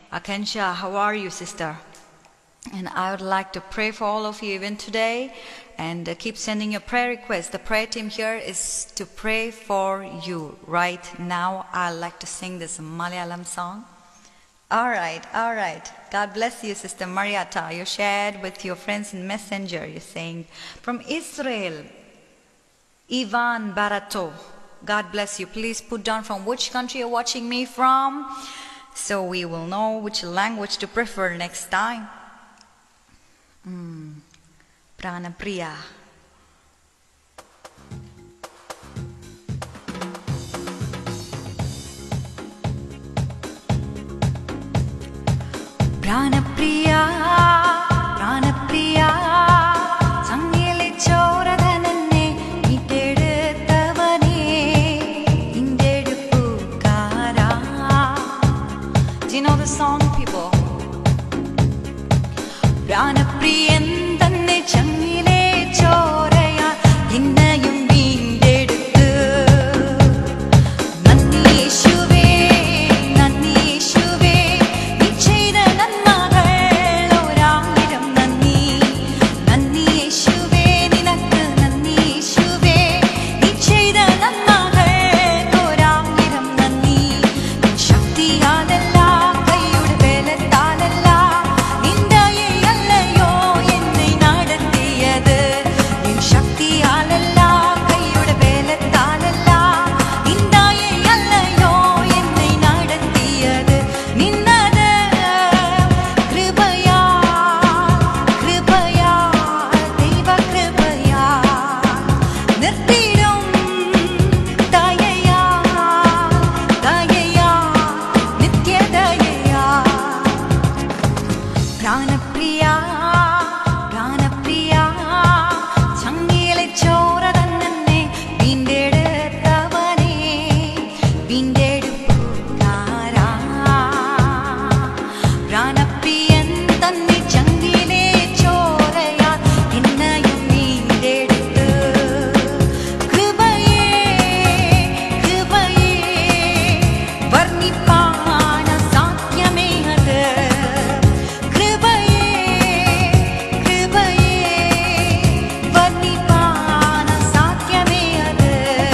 Akansha, how are you, sister? And I would like to pray for all of you even today, and keep sending your prayer requests. The prayer team here is to pray for you. Right now, I'd like to sing this Malayalam song. All right. God bless you, Sister Mariata. You shared with your friends in Messenger. You're saying, from Israel, Ivan Barato. God bless you. Please put down from which country you're watching me from, so we will know which language to prefer next time. Pranapriya. Pranapriya, Pranapriya, Sangile Choradanane, Itedutavane, Indedupukara. Do you know the song, people? Pranapriyan tanne changile choraya, innayum veendeduthu. Nanni Yeshuve, Nanni Yeshuve, nee cheida nanmagal orayiram nanni. Nanni Yeshuve, ninakku nanni Yeshuve, nee cheida nanmagal orayiram nanni. Shaktiyadalla kaiyude velethadalla nindaye allayo ennai nadatiyadu. Nin shaktiyadalla kaiyude velethadalla nindaye allayo ennai nadatiyadu. Ninnada kripaya kripaya deiva kripaya nirthidum dayaya dayaya nitya dayaya. Pranapriya, Pranapriya, Changile Choradanane, Veendeduthavane, Veendedupukara. Pranapriyan tanne changile choraya, innayum veendeduthu. Kripaye, Kripaye, varnipana satyame adu. Kripaye, Kripaye, varnipana satyame adu.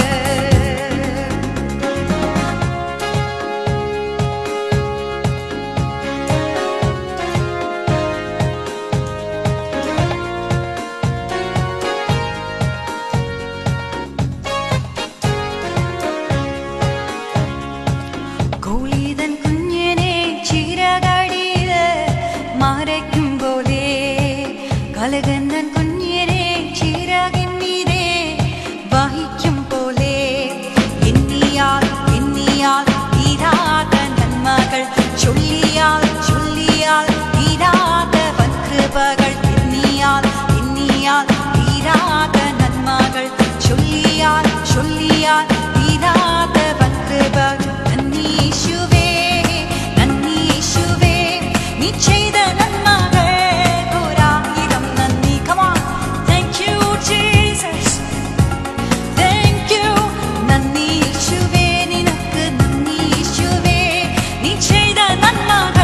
കോളിതൻ കുഞ്ഞിനെ ചിറകടിയില് മറയ്ക്കും പോലെ, കലകന്നൻ കുഞ്ഞിനെ ചിറകിൻ മീതെ വഹിക്കും പോലെ. എണ്ണിയാൽ എണ്ണിയാൽ തീരാത്ത നന്മകൾ, ചൊല്ലിയാൽ ചൊല്ലിയാൽ തീരാത്ത വൻകൃപകൾ. എണ്ണിയാൽ എണ്ണിയാൽ തീരാത്ത നന്മകൾ, ചൊല്ലിയാൽ ചൊല്ലിയാൽ തീരാത്ത വൻകൃപകൾ. നന്ദി യേശുവേ, നന്ദി യേശുവേ, നീ ചെയ്ത നന്മകൾ ഒരായിരം നന്ദി. Come on, thank you Jesus, thank you. നന്ദി യേശുവേ, നിനക്ക് നന്ദി യേശുവേ, നീ ചെയ്ത നന്മകൾ